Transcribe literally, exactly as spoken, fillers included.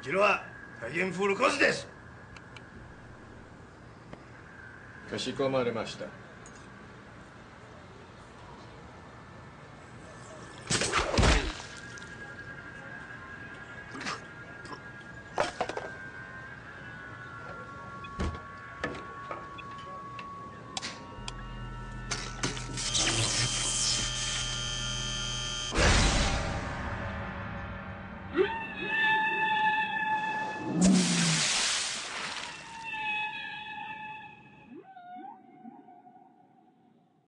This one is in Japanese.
ちらはハイエンフールコースです。 かしこまりました。